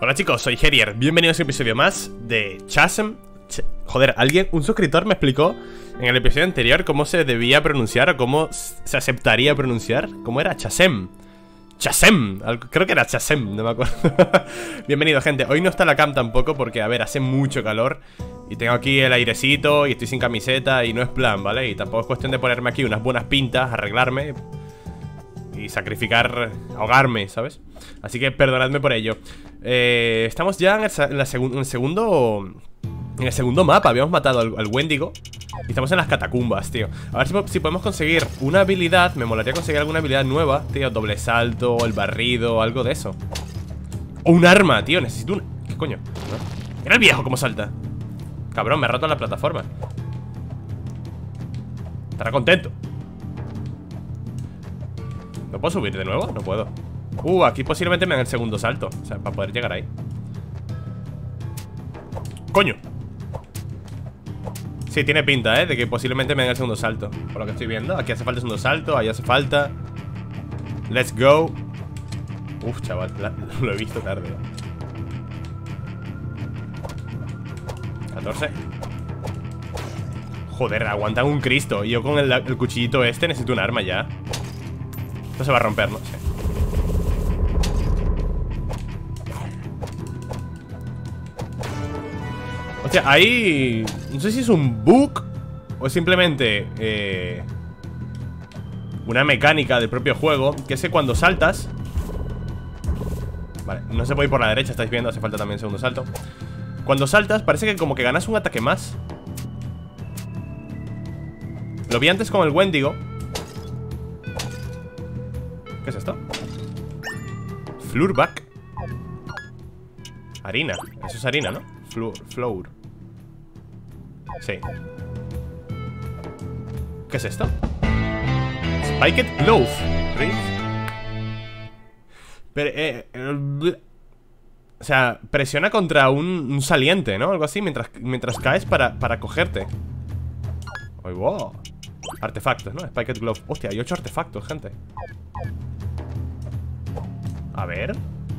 Hola chicos, soy Herier, bienvenidos a un episodio más de Chasm. Joder, un suscriptor me explicó en el episodio anterior cómo se debía pronunciar o cómo se aceptaría pronunciar. ¿Cómo era? Chasm. Chasm, creo que era Chasm, no me acuerdo. Bienvenido gente, hoy no está la cam tampoco porque, a ver, hace mucho calor y tengo aquí el airecito y estoy sin camiseta y no es plan, ¿vale? Y tampoco es cuestión de ponerme aquí unas buenas pintas, arreglarme y sacrificar, ahogarme, ¿sabes? Así que perdonadme por ello. Estamos ya en el segundo mapa. Habíamos matado al Wendigo y estamos en las catacumbas, tío. A ver si podemos conseguir una habilidad. Me molaría conseguir alguna habilidad nueva, tío. Doble salto, el barrido, algo de eso. O un arma, tío. Necesito un... ¿Qué coño? ¿No? Mira el viejo cómo salta. Cabrón, me ha roto la plataforma. Estará contento. ¿No puedo subir de nuevo? No puedo. Aquí posiblemente me dan el segundo salto. O sea, para poder llegar ahí. ¡Coño! Sí, tiene pinta, de que posiblemente me den el segundo salto. Por lo que estoy viendo. Aquí hace falta el segundo salto, ahí hace falta. Let's go. Uf, chaval, lo he visto tarde. 14. Joder, aguantan un Cristo. Y yo con el cuchillito este necesito un arma ya. Esto se va a romper, ¿no? Sí. Hostia, ahí... No sé si es un bug o es simplemente una mecánica del propio juego, que es que cuando saltas... Vale, no se puede ir por la derecha, estáis viendo, hace falta también segundo salto. Cuando saltas parece que como que ganas un ataque más. Lo vi antes con el Wendigo. ¿Qué es esto? Flourback. Harina, eso es harina, ¿no? Flour. Sí. ¿Qué es esto? Spiked Loaf. Pero, o sea, presiona contra un saliente, ¿no? Algo así mientras caes para cogerte. ¡Ay, wow! Artefactos, ¿no? Spiked Glove. Hostia, hay 8 artefactos, gente. A ver.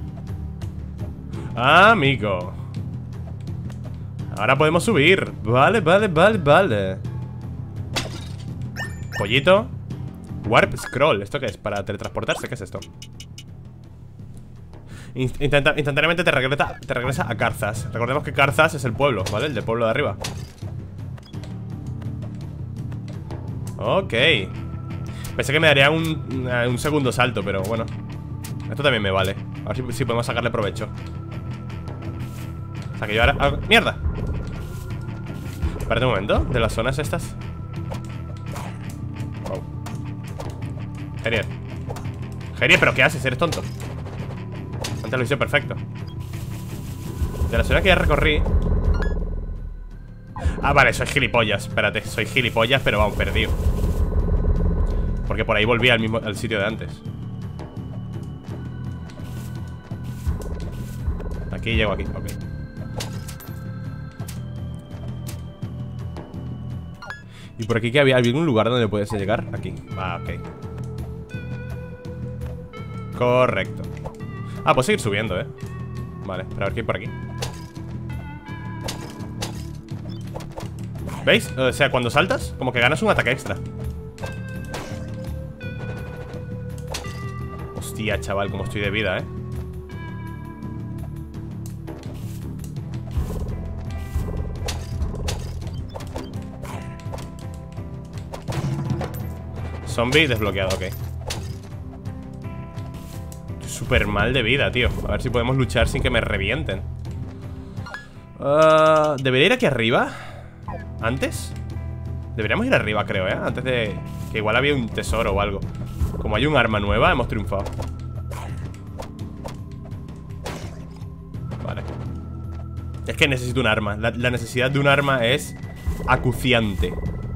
Ah, amigo. Ahora podemos subir. Vale. Pollito. Warp Scroll. ¿Esto qué es? ¿Para teletransportarse? ¿Qué es esto? Instantáneamente te regresa a Carzas. Recordemos que Carzas es el pueblo, ¿vale? El del pueblo de arriba. Ok. Pensé que me daría un segundo salto, pero bueno. Esto también me vale. A ver si podemos sacarle provecho. O sea que yo ahora... ¡Mierda! Espérate un momento. De las zonas estas. Wow. Herier, ¿pero qué haces? ¿Eres tonto? Antes lo hice perfecto. De la zona que ya recorrí... Ah, vale, soy gilipollas. Espérate, soy gilipollas, pero vamos, perdido. Porque por ahí volví al sitio de antes. Aquí llego aquí, ok. ¿Y por aquí que había algún lugar donde puedes llegar? Aquí, ok. Correcto. Puedo seguir subiendo, Vale, pero a ver qué hay por aquí. ¿Veis? O sea, cuando saltas, como que ganas un ataque extra. Hostia, chaval, como estoy de vida, Zombie desbloqueado, ok. Estoy súper mal de vida, tío. A ver si podemos luchar sin que me revienten. ¿Debería ir aquí arriba? ¿Antes? Deberíamos ir arriba, creo, antes de... Que igual había un tesoro o algo. Como hay un arma nueva, hemos triunfado. Vale. Es que necesito un arma. La necesidad de un arma es acuciante.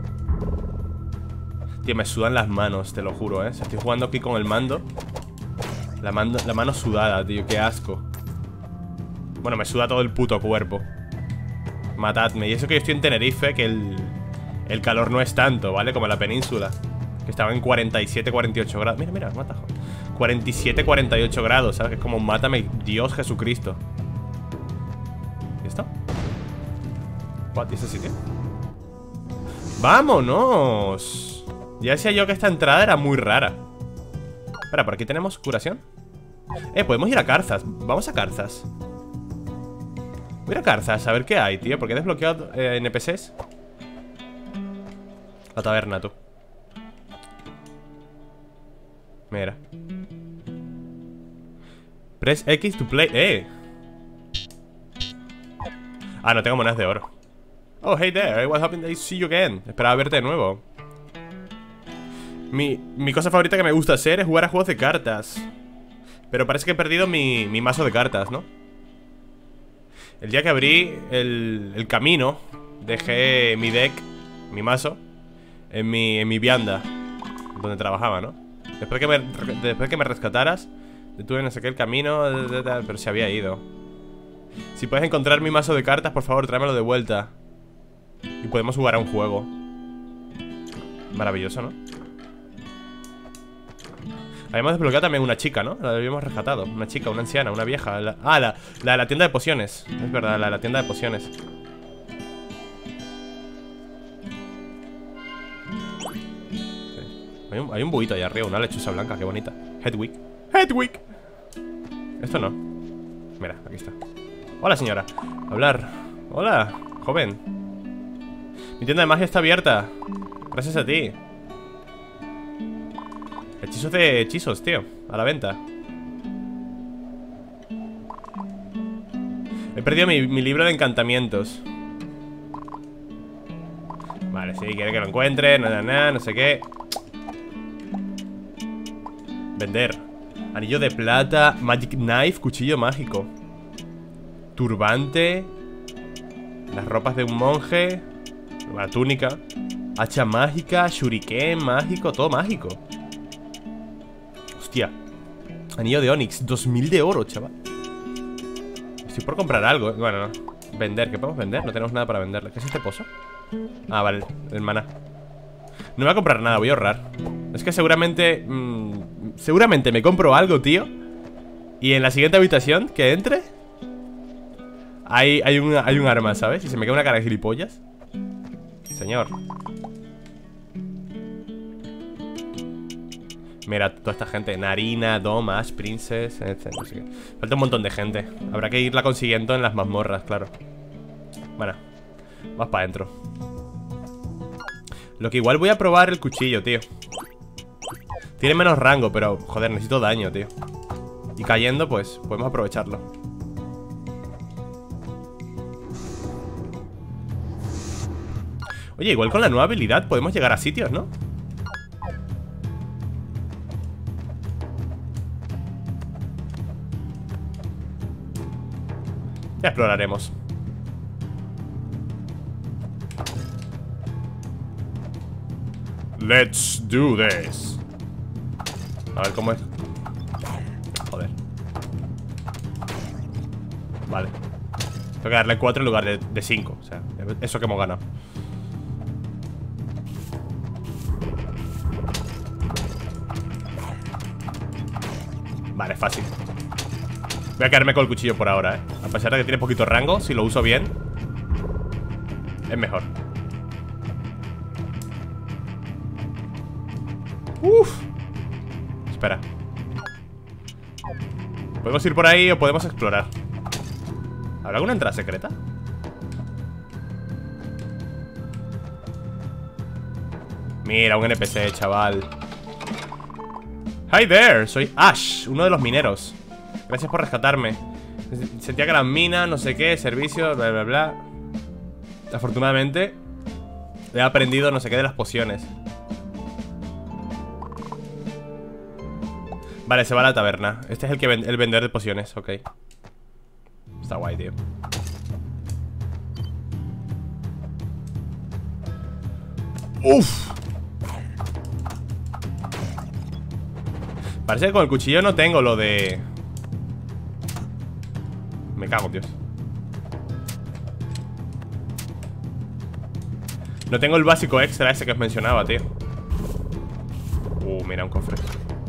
Tío, me sudan las manos, te lo juro, Si estoy jugando aquí con el mando. La mano sudada, tío, qué asco. Bueno, me suda todo el puto cuerpo. Matadme. Y eso que yo estoy en Tenerife, que el calor no es tanto, ¿vale? Como en la península, que estaba en 47, 48 grados. Mira, mata. 47, 48 grados, ¿sabes? Que es como, mátame, Dios Jesucristo. ¿Y esto? ¿What? ¿Y ese sitio? ¡Vámonos! Ya decía yo que esta entrada era muy rara. Espera, por aquí tenemos curación. Podemos ir a Carzas. Vamos a Carzas. Voy a ir a Carzas, a ver qué hay, tío. Porque he desbloqueado NPCs. La taberna, tú. Mira. Press X to play. Ah, no tengo monedas de oro. Oh, hey there, I was hoping to see you again. Esperaba verte de nuevo. Mi cosa favorita que me gusta hacer es jugar a juegos de cartas. Pero parece que he perdido mi mazo de cartas, ¿no? El día que abrí el camino, dejé mi deck, mi mazo, en mi vianda, donde trabajaba, ¿no? Después que me rescataras, detuve no sé qué el camino, pero se había ido. Si puedes encontrar mi mazo de cartas, por favor, tráemelo de vuelta. Y podemos jugar a un juego. Maravilloso, ¿no? Habíamos desbloqueado también una chica, ¿no? La habíamos rescatado. Una chica, una anciana, una vieja. La de la tienda de pociones. Es verdad, la de la tienda de pociones. Sí. Hay un buito ahí arriba, una lechuza blanca, qué bonita. Hedwig. Hedwig. Esto no. Mira, aquí está. Hola, señora. Hablar. Hola, joven. Mi tienda de magia está abierta. Gracias a ti. Hechizos de hechizos, tío. A la venta. He perdido mi libro de encantamientos. Vale, sí, quiere que lo encuentre. No sé qué. Vender. Anillo de plata. Magic knife, cuchillo mágico. Turbante. Las ropas de un monje. La túnica. Hacha mágica, shuriken mágico, todo mágico. Hostia. Anillo de onix, 2000 de oro, chaval. Estoy por comprar algo. Bueno, no. Vender, ¿qué podemos vender? No tenemos nada para venderle. ¿Qué es este pozo? Ah, vale, el maná. No voy a comprar nada, voy a ahorrar. Es que seguramente seguramente me compro algo, tío. Y en la siguiente habitación que entre hay un arma, ¿sabes? Y se me queda una cara de gilipollas. Señor. Mira, toda esta gente. Narina, Dom, Ash, Princess, etc. No sé qué. Falta un montón de gente. Habrá que irla consiguiendo en las mazmorras, claro. Bueno, más para adentro. Lo que igual voy a probar el cuchillo, tío. Tiene menos rango, pero joder, necesito daño, tío. Y cayendo, pues, podemos aprovecharlo. Oye, igual con la nueva habilidad podemos llegar a sitios, ¿no? Ya exploraremos. Let's do this. A ver cómo es. Joder. Vale. Tengo que darle 4 en lugar de 5. O sea, eso que hemos ganado. Vale, fácil. Voy a quedarme con el cuchillo por ahora, A pesar de que tiene poquito rango, si lo uso bien es mejor. Uff. Espera. Podemos ir por ahí o podemos explorar. ¿Habrá alguna entrada secreta? Mira, un NPC, chaval. Hi there, soy Ash, uno de los mineros. Gracias por rescatarme. Sentía que eran minas, no sé qué, servicios, bla, bla, bla. Afortunadamente he aprendido no sé qué de las pociones. Vale, se va a la taberna. Este es el vendedor de pociones, ok. Está guay, tío. Uff. Parece que con el cuchillo no tengo lo de... Me cago, Dios. No tengo el básico extra ese que os mencionaba, tío. Mira, un cofre.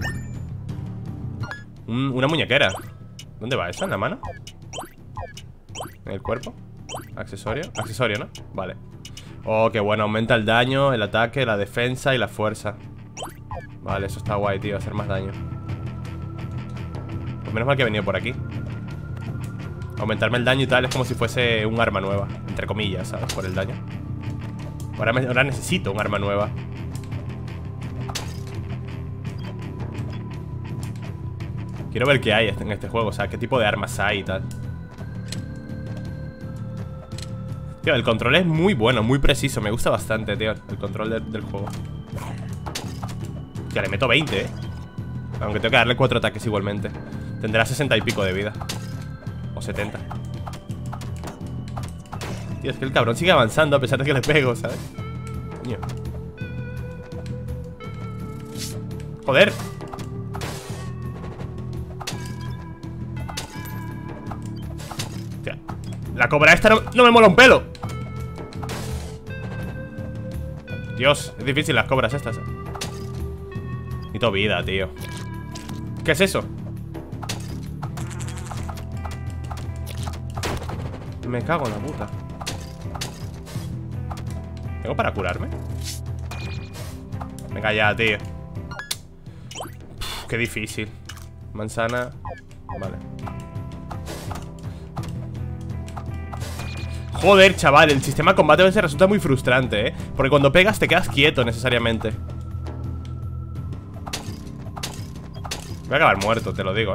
Una muñequera. ¿Dónde va esa? ¿En la mano? En el cuerpo. Accesorio. Accesorio, ¿no? Vale. Oh, qué bueno. Aumenta el daño, el ataque, la defensa y la fuerza. Vale, eso está guay, tío. Hacer más daño. Pues menos mal que he venido por aquí. Aumentarme el daño y tal es como si fuese un arma nueva. Entre comillas, ¿sabes? Por el daño. Ahora necesito un arma nueva. Quiero ver qué hay en este juego. O sea, qué tipo de armas hay y tal. Tío, el control es muy bueno, muy preciso. Me gusta bastante, tío, el control del juego. Tío, le meto 20, aunque tengo que darle 4 ataques igualmente. Tendrá 60 y pico de vida. O 70. Tío, es que el cabrón sigue avanzando a pesar de que le pego, ¿sabes? Coño. Joder. Tío, la cobra esta no me mola un pelo. Dios, es difícil las cobras estas. Necesito vida, tío. ¿Qué es eso? Me cago en la puta. ¿Tengo para curarme? Venga ya, tío. Qué difícil. Manzana. Vale. Joder, chaval, el sistema de combate a veces resulta muy frustrante, porque cuando pegas te quedas quieto necesariamente. Voy a acabar muerto, te lo digo,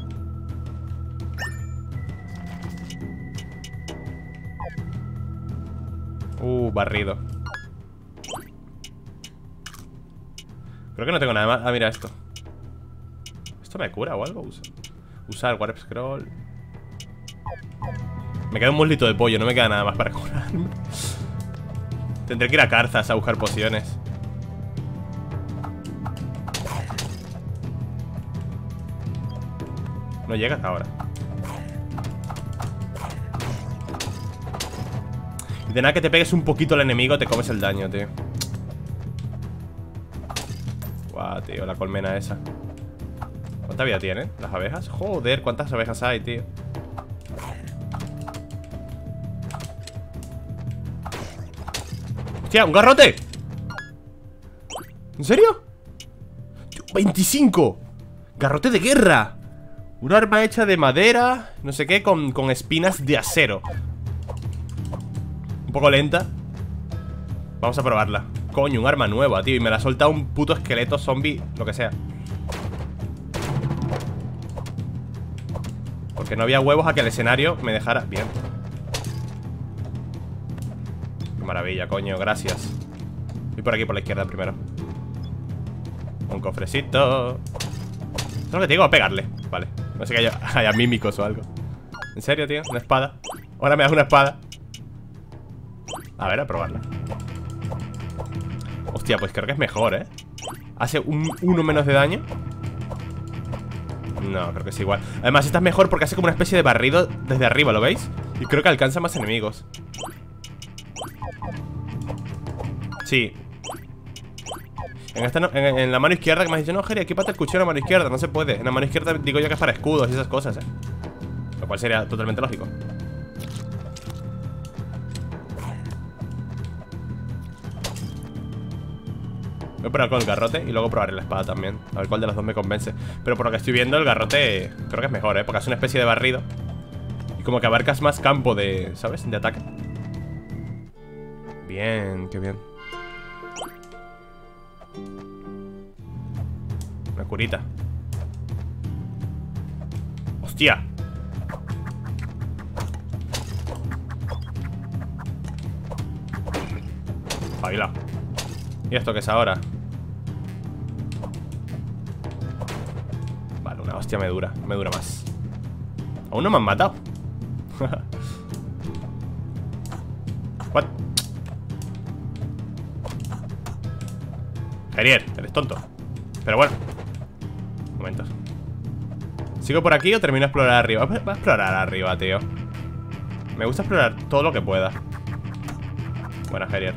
barrido. Creo que no tengo nada más. Ah, mira esto. ¿Esto me cura o algo? Usar Warp Scroll. Me queda un muslito de pollo, no me queda nada más para curarme. Tendré que ir a Carzas a buscar pociones. No llegas ahora. Y de nada que te pegues un poquito al enemigo, te comes el daño, tío. Guau, tío, la colmena esa. ¿Cuánta vida tienen las abejas? Joder, cuántas abejas hay, tío. ¡Hostia, un garrote! ¿En serio? ¡25! ¡Garrote de guerra! Un arma hecha de madera, no sé qué, con espinas de acero. Un poco lenta. Vamos a probarla. Coño, un arma nueva, tío. Y me la ha soltado un puto esqueleto zombie, lo que sea. Porque no había huevos a que el escenario me dejara. Bien. Qué maravilla, coño, gracias. Voy por aquí, por la izquierda primero. Un cofrecito. Eso es lo que te digo, a pegarle. Vale, no sé que haya mímicos o algo. ¿En serio, tío? ¿Una espada? Ahora me das una espada. A ver, a probarla. Hostia, pues creo que es mejor, Hace uno menos de daño. No, creo que es igual. Además, esta es mejor porque hace como una especie de barrido desde arriba, ¿lo veis? Y creo que alcanza más enemigos. Sí. En esta en la mano izquierda que me has dicho, no, Geri, equípate el cuchillo en la mano izquierda. No se puede. En la mano izquierda digo yo que es para escudos y esas cosas, Lo cual sería totalmente lógico. Voy a probar con el garrote y luego probaré la espada también. A ver cuál de las dos me convence. Pero por lo que estoy viendo, el garrote creo que es mejor, porque hace una especie de barrido. Y como que abarcas más campo de, ¿sabes? De ataque. Bien, qué bien. Una curita. ¡Hostia! Baila. ¿Y esto qué es ahora? Vale, una hostia me dura más. Aún no me han matado. What? Javier, eres tonto. Pero bueno. Un momento. ¿Sigo por aquí o termino a explorar arriba? Voy a explorar arriba, tío. Me gusta explorar todo lo que pueda. Buena, Javier.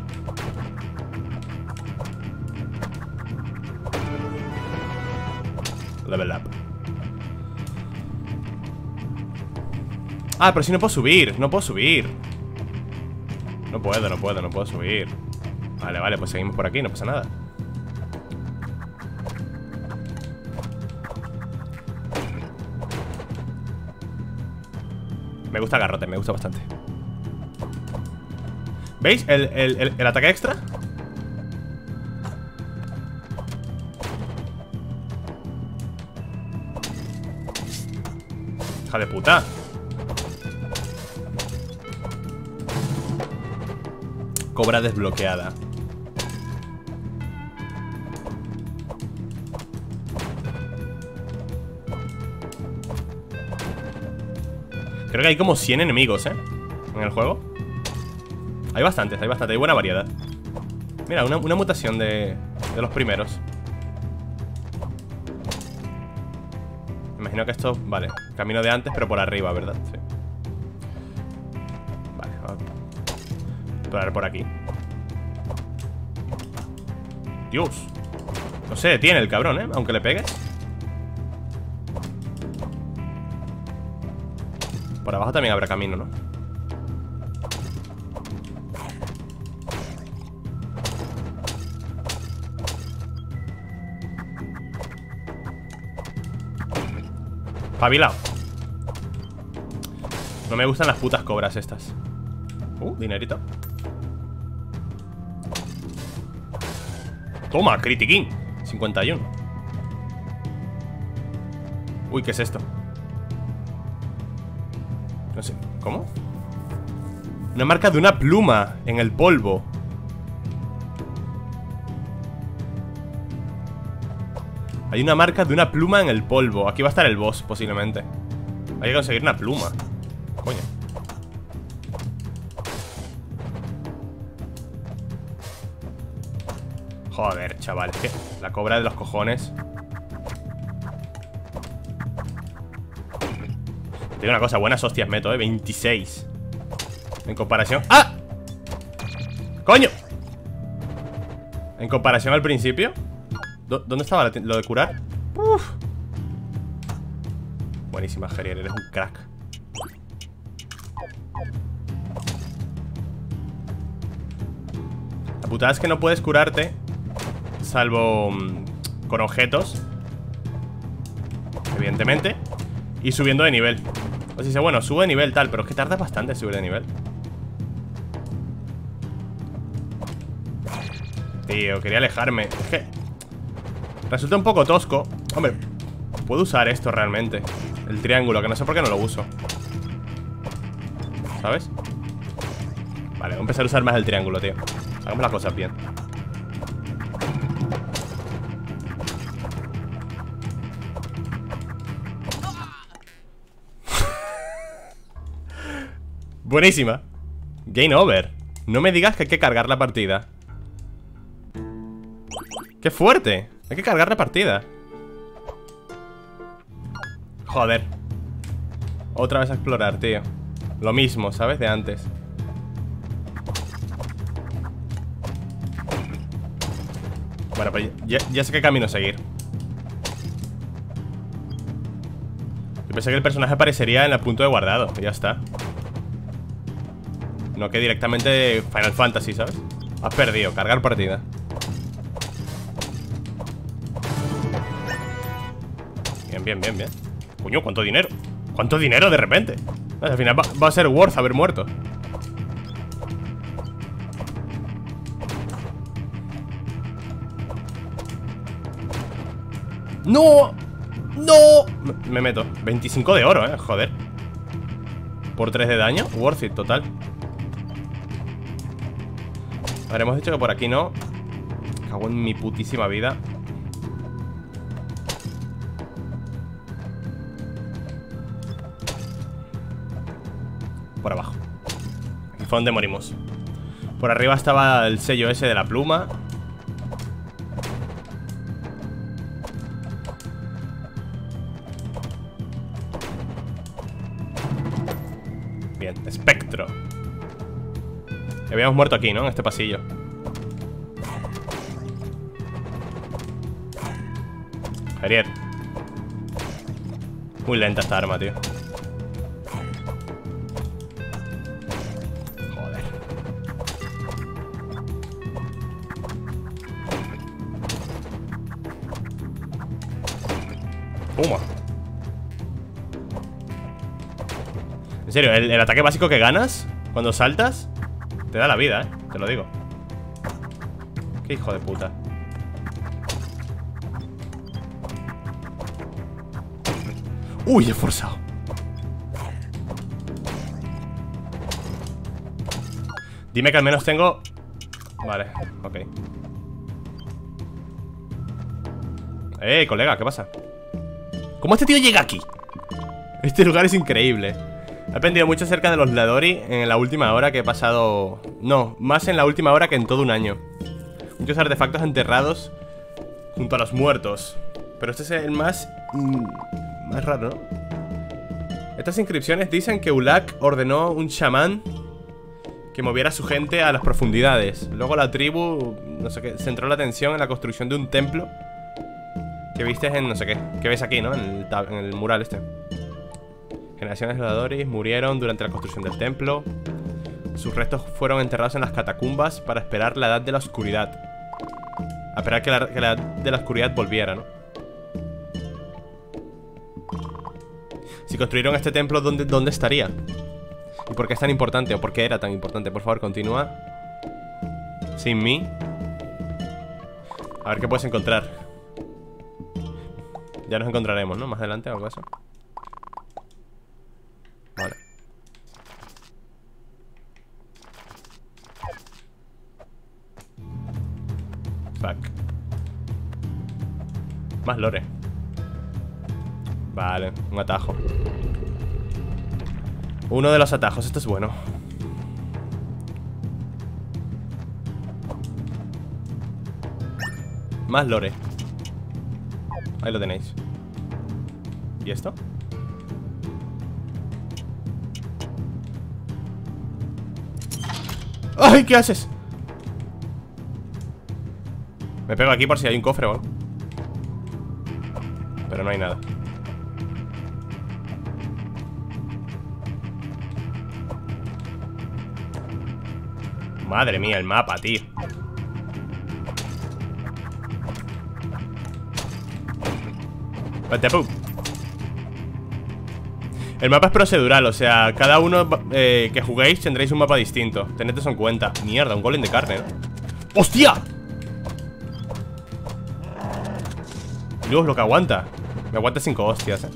Level up. Ah, pero si no puedo subir. No puedo subir. No puedo subir. Vale, vale, pues seguimos por aquí, no pasa nada. Me gusta Garrote, me gusta bastante. ¿Veis? El ataque extra. Hija de puta. Cobra desbloqueada. Creo que hay como 100 enemigos, en el juego. Hay bastantes, hay buena variedad. Mira, una mutación de los primeros. Me imagino que esto, vale, camino de antes, pero por arriba, ¿verdad? Sí. Vale, vamos a explorar por aquí. Dios. No se detiene el cabrón, aunque le pegues. Por abajo también habrá camino, ¿no? Pabilao. No me gustan las putas cobras estas. Dinerito. Toma, critiquín. 51. Uy, ¿qué es esto? No sé, ¿cómo? Una marca de una pluma en el polvo. Hay una marca de una pluma en el polvo. Aquí va a estar el boss, posiblemente. Hay que conseguir una pluma. Coño. Joder, chaval, es que la cobra de los cojones. Te digo una cosa, buenas hostias meto, 26. En comparación... ¡Ah! ¡Coño! En comparación al principio. ¿Dónde estaba lo de curar? Uf. Buenísima, Gerier, eres un crack. La putada es que no puedes curarte salvo con objetos, evidentemente, y subiendo de nivel. O sea, dice, bueno, sube de nivel tal, pero es que tarda bastante en subir de nivel. Tío, quería alejarme. Es que resulta un poco tosco. Hombre, puedo usar esto realmente. El triángulo, que no sé por qué no lo uso. ¿Sabes? Vale, voy a empezar a usar más el triángulo, tío. Hagamos las cosas bien. Buenísima. Game over. No me digas que hay que cargar la partida. ¡Qué fuerte! Hay que cargar la partida. Joder. Otra vez a explorar, tío. Lo mismo, ¿sabes? De antes. Bueno, pues ya sé qué camino seguir. Yo pensé que el personaje aparecería en el punto de guardado. Y ya está. No que directamente Final Fantasy, ¿sabes? Has perdido, cargar partida. Bien, bien, bien, bien. Coño, ¿cuánto dinero? ¿Cuánto dinero de repente? Al final va a ser worth haber muerto. ¡No! ¡No! Me meto 25 de oro, joder. Por 3 de daño, worth it, total. A ver, hemos dicho que por aquí no. Cago en mi putísima vida. Por abajo. Aquí fue donde morimos. Por arriba estaba el sello ese de la pluma. Bien, espectro. Habíamos muerto aquí, ¿no? En este pasillo. Gerier. Muy lenta esta arma, tío. Toma. En serio, el ataque básico que ganas cuando saltas te da la vida, te lo digo. Qué hijo de puta. Uy, he forzado. Dime que al menos tengo... Vale, ok. Colega, ¿qué pasa? ¿Cómo este tío llega aquí? Este lugar es increíble. He aprendido mucho acerca de los Ladori en la última hora que he pasado... No, más en la última hora que en todo un año. Muchos artefactos enterrados junto a los muertos. Pero este es el más raro, ¿no? Estas inscripciones dicen que Ulak ordenó un chamán que moviera a su gente a las profundidades. Luego la tribu, no sé qué, centró la atención en la construcción de un templo que viste en no sé qué. Que ves aquí, ¿no? En el mural este. Generaciones de Ladori murieron durante la construcción del templo. Sus restos fueron enterrados en las catacumbas para esperar la edad de la oscuridad. A esperar que la edad de la oscuridad volviera, ¿no? Si construyeron este templo, ¿dónde estaría? ¿Y por qué es tan importante? ¿O por qué era tan importante? Por favor, continúa. Sin mí. A ver qué puedes encontrar. Ya nos encontraremos, ¿no? Más adelante o algo así. Vale. Fuck. Más lore. Vale, un atajo. Uno de los atajos, esto es bueno. Más lore. Ahí lo tenéis. ¿Y esto? ¡Ay! ¿Qué haces? Me pego aquí por si hay un cofre o algo. Pero no hay nada. Madre mía, el mapa, tío. El mapa es procedural, o sea, cada uno que juguéis tendréis un mapa distinto. Tened eso en cuenta. Mierda, un golem de carne, ¿no? ¡Hostia! Dios, lo que aguanta. Me aguanta 5 hostias,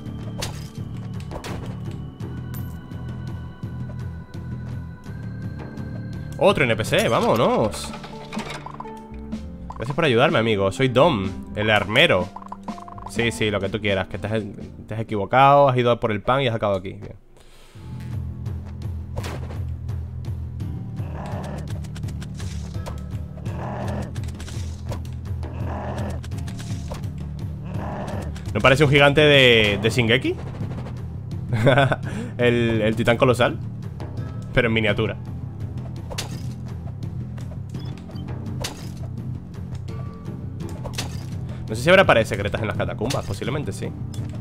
Otro NPC, vámonos. Gracias por ayudarme, amigo. Soy Dom, el armero. Sí, sí, lo que tú quieras. Que te has equivocado, has ido por el pan y has acabado aquí. Bien. ¿No parece un gigante de Shingeki? el titán colosal. Pero en miniatura. No sé si habrá paredes secretas en las catacumbas. Posiblemente sí.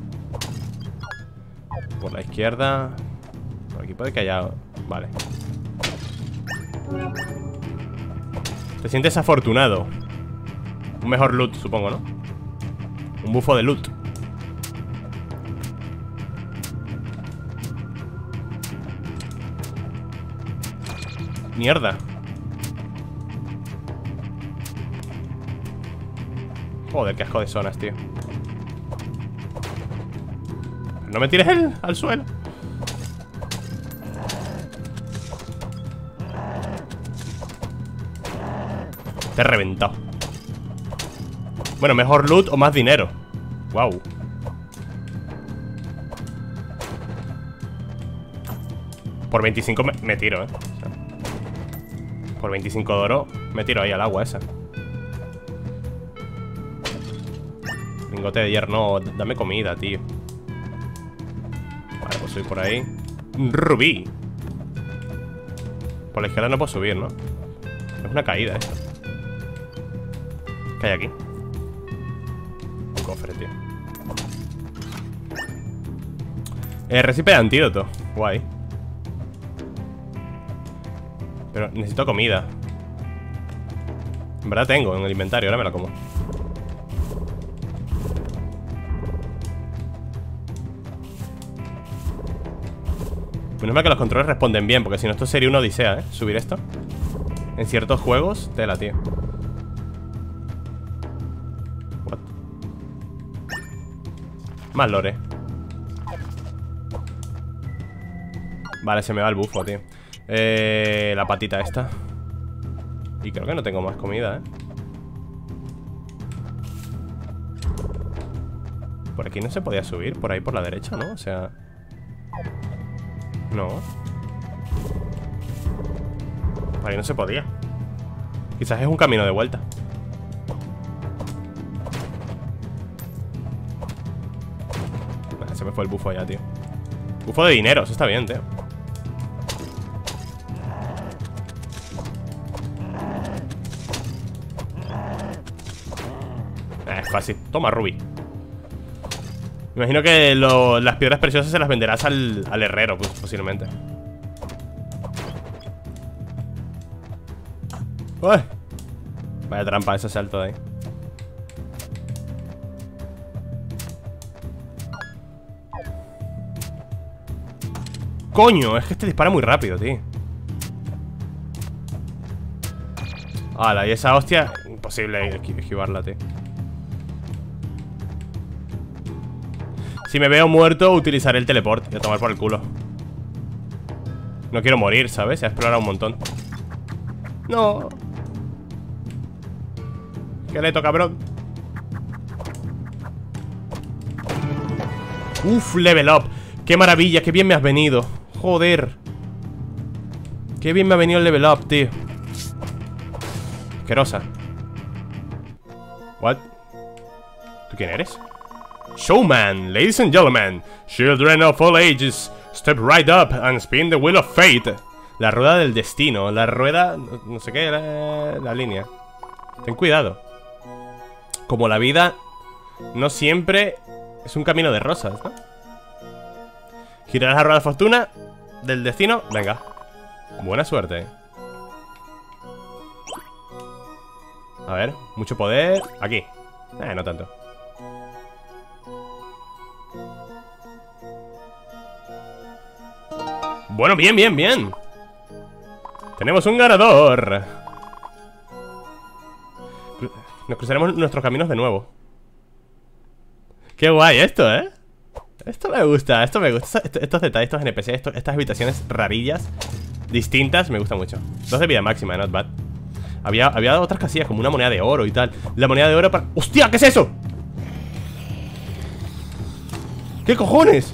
Por la izquierda. Por aquí puede que haya... Vale. Te sientes afortunado. Un mejor loot, supongo, ¿no? Un bufo de loot. Mierda. Joder, qué asco de zonas, tío. No me tires al suelo. Te he reventado. Bueno, mejor loot o más dinero. Wow. Por 25 me tiro, O sea, por 25 de oro me tiro ahí al agua esa. Lingote de hierro, no, dame comida, tío. Vale, pues soy por ahí. Rubí. Por la izquierda no puedo subir, ¿no? Es una caída esto. ¿Qué hay aquí? Un cofre, tío. Recipe de antídoto. Guay. Pero necesito comida. En verdad tengo en el inventario, ahora me la como. Menos mal que los controles responden bien, porque si no esto sería una odisea, subir esto. En ciertos juegos, tela, tío. What? Más lore. Vale, se me va el bufo, tío. La patita esta. Y creo que no tengo más comida, Por aquí no se podía subir, por ahí por la derecha, ¿no? O sea... No. Por ahí no se podía. Quizás es un camino de vuelta. Se me fue el bufo ya, tío. Bufo de dinero, eso está bien, tío. Es fácil. Toma, Ruby. Me imagino que las piedras preciosas se las venderás al herrero, pues, posiblemente. ¡Uy! Vaya trampa ese salto de ahí. Coño, es que este dispara muy rápido, tío. Hala, y esa hostia, imposible esquivarla, tío. Si me veo muerto, utilizaré el teleport y a tomar por el culo. No quiero morir, ¿sabes? He explorado un montón. No. Esqueleto, cabrón. Uf, level up. Qué maravilla, qué bien me has venido. Joder. Qué bien me ha venido el level up, tío. Asquerosa. What? ¿Tú quién eres? Showman, ladies and gentlemen, children of all ages, step right up and spin the wheel of fate. La rueda del destino, la rueda... no sé qué, la línea. Ten cuidado. Como la vida no siempre es un camino de rosas, ¿no? Girarás la rueda de fortuna del destino. Venga. Buena suerte. A ver, mucho poder. Aquí. No tanto. Bueno, bien, bien, bien. Tenemos un ganador. Nos cruzaremos nuestros caminos de nuevo. Qué guay esto, ¿eh? Esto me gusta, esto me gusta. Estos detalles, estos NPC, estas habitaciones rarillas, distintas, me gusta mucho. 2 de vida máxima, not bad. Había otras casillas, como una moneda de oro y tal. La moneda de oro para... ¡Hostia! ¿Qué es eso? ¿Qué cojones?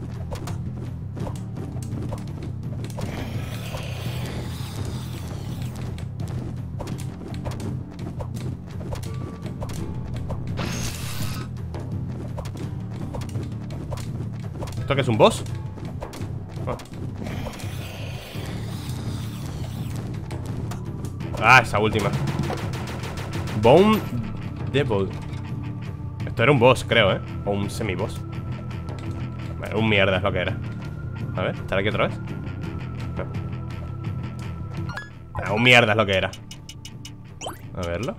¿Esto qué es un boss? Ah, esa última. Bone Devil. Esto era un boss, creo, ¿eh? O un semi-boss. Bueno, un mierda es lo que era. A ver, ¿estará aquí otra vez? No. Un mierda es lo que era. A verlo.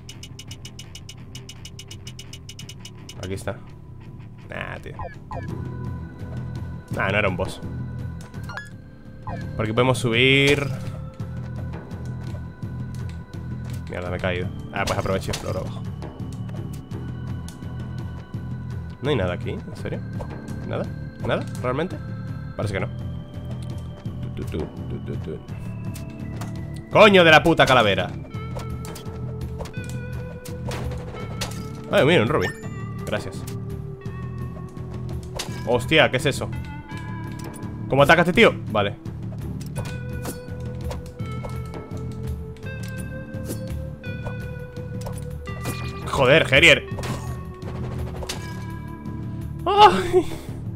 Aquí está. Nah, tío. Nah, no era un boss. Por aquí podemos subir. Mierda, me he caído. Ah, pues aprovecho y exploro abajo. No hay nada aquí, ¿en serio? ¿Nada? ¿Nada? ¿Realmente? Parece que no. ¡Coño de la puta calavera! Ay, mira, un rubí. Gracias. Hostia, ¿qué es eso? ¿Cómo ataca este tío? Vale. Joder, Herier. ¡Ay!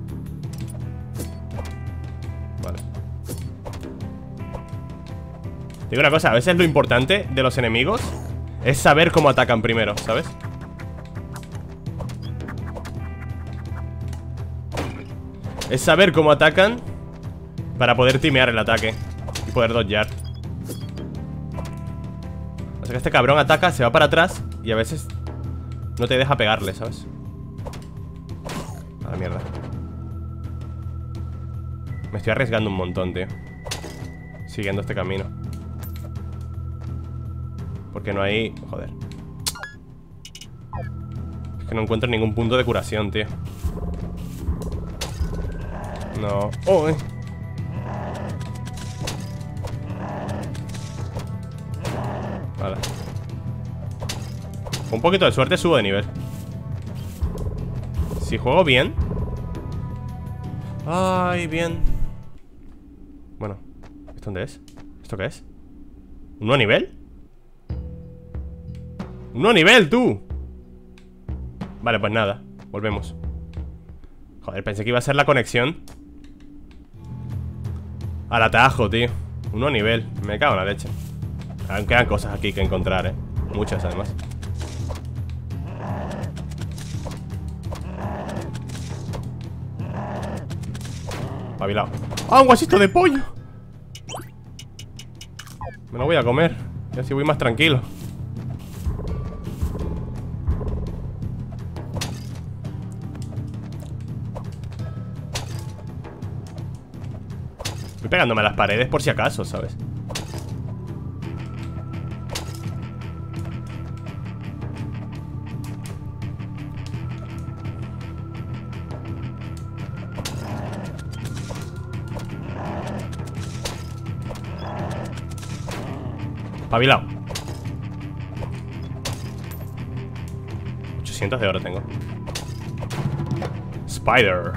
Vale. Digo una cosa, a veces lo importante de los enemigos es saber cómo atacan primero, ¿sabes? Es saber cómo atacan para poder timear el ataque y poder dodgear. O sea que este cabrón ataca, se va para atrás y a veces no te deja pegarle, ¿sabes? A la mierda. Me estoy arriesgando un montón, tío, siguiendo este camino. Porque no hay... Joder. Es que no encuentro ningún punto de curación, tío. No. ¡Oh! Vale. Con un poquito de suerte subo de nivel. Si juego bien. Ay, bien. Bueno, ¿esto dónde es? ¿Esto qué es? ¿Un nuevo nivel? ¡Un nuevo nivel, tú! Vale, pues nada, volvemos. Joder, pensé que iba a ser la conexión al atajo, tío. Un nuevo nivel, me cago en la leche. Aún quedan cosas aquí que encontrar, muchas además. Pabilao. ¡Ah, un guasito de pollo! Me lo voy a comer, y así voy más tranquilo. Estoy pegándome a las paredes por si acaso, ¿sabes? Pabilao. 800 de oro tengo. Spider.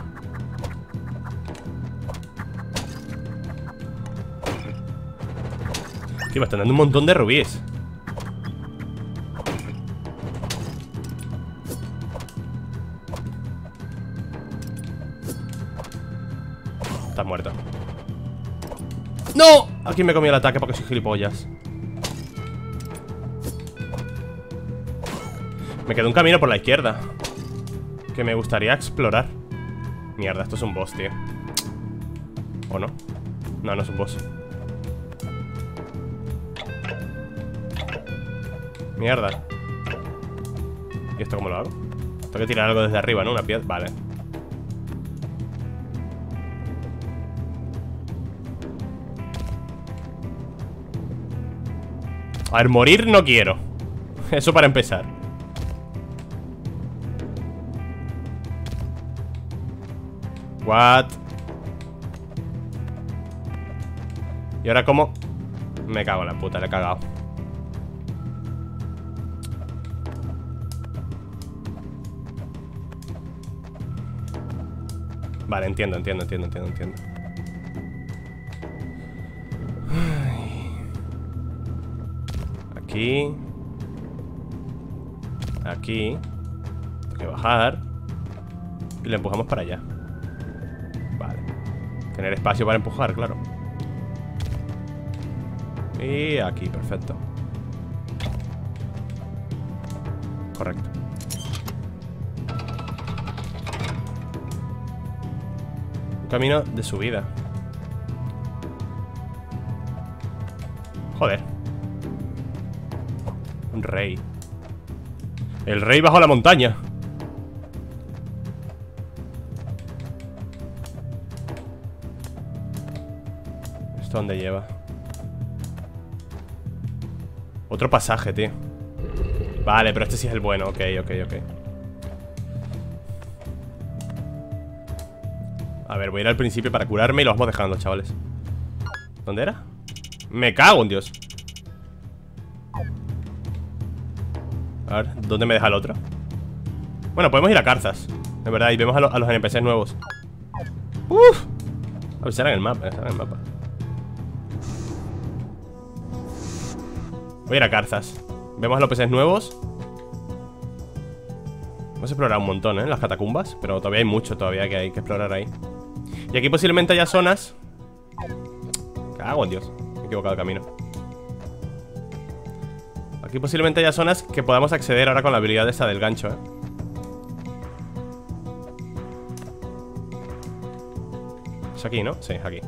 Tío, me están dando un montón de rubíes. Estás muerto. ¡No! Aquí me comí el ataque porque soy gilipollas. Me quedó un camino por la izquierda que me gustaría explorar. Mierda, esto es un boss, tío. ¿O no? No, no es un boss. Mierda. ¿Y esto cómo lo hago? Tengo que tirar algo desde arriba, ¿no? Una piedra. Vale. A ver, morir no quiero. Eso para empezar. What? ¿Y ahora cómo? Me cago en la puta, le he cagado. Vale, entiendo. Aquí. Aquí. Tengo que bajar. Y le empujamos para allá. Vale. Tener espacio para empujar, claro. Y aquí, perfecto. Correcto. Un camino de subida. Joder. Un rey. El rey bajo la montaña. ¿Esto dónde lleva? Otro pasaje, tío. Vale, pero este sí es el bueno. Ok. A ver, voy a ir al principio para curarme y lo vamos dejando, chavales. ¿Dónde era? Me cago en Dios. A ver, ¿dónde me deja el otro? Bueno, podemos ir a Carzas, de verdad, y vemos a los NPCs nuevos. Uff. A ver, será en el mapa, Voy a ir a Carzas. Vemos a los NPCs nuevos. Hemos explorado un montón, las catacumbas. Pero todavía hay mucho todavía que hay que explorar ahí. Y aquí posiblemente haya zonas. Cago en Dios, me he equivocado de camino. Aquí posiblemente haya zonas que podamos acceder ahora con la habilidad esta del gancho, Es aquí, ¿no? Sí, es aquí.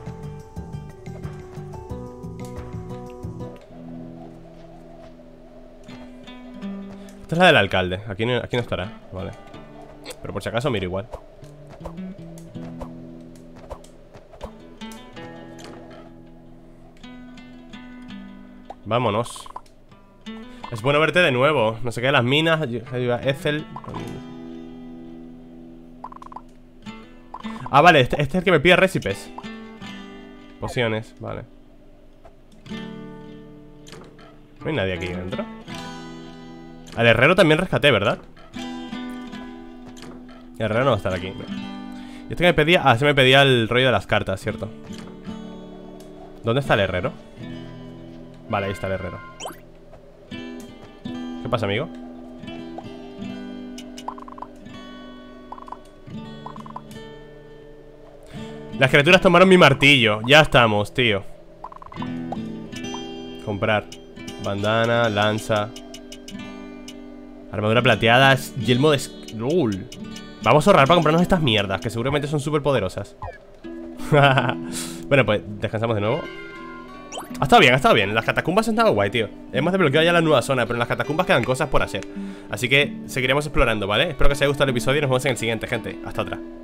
Esta es la del alcalde. Aquí no estará, vale. Pero por si acaso miro igual. Vámonos. Es bueno verte de nuevo. No sé qué, las minas. Ethel. Ah, vale, este es el que me pide récipes. Pociones, vale. No hay nadie aquí dentro. Al herrero también rescaté, ¿verdad? El herrero no va a estar aquí. Y este que me pedía... Ah, se me pedía el rollo de las cartas, ¿cierto? ¿Dónde está el herrero? Vale, ahí está el herrero. ¿Qué pasa, amigo? Las criaturas tomaron mi martillo. Ya estamos, tío. Comprar. Bandana, lanza. Armadura plateada, yelmo de... ¡Lul! Vamos a ahorrar para comprarnos estas mierdas, que seguramente son súper poderosas. Bueno, pues descansamos de nuevo. Ha estado bien, ha estado bien. Las catacumbas han estado guay, tío. Hemos desbloqueado ya la nueva zona, pero en las catacumbas quedan cosas por hacer. Así que seguiremos explorando, ¿vale? Espero que os haya gustado el episodio y nos vemos en el siguiente, gente. Hasta otra.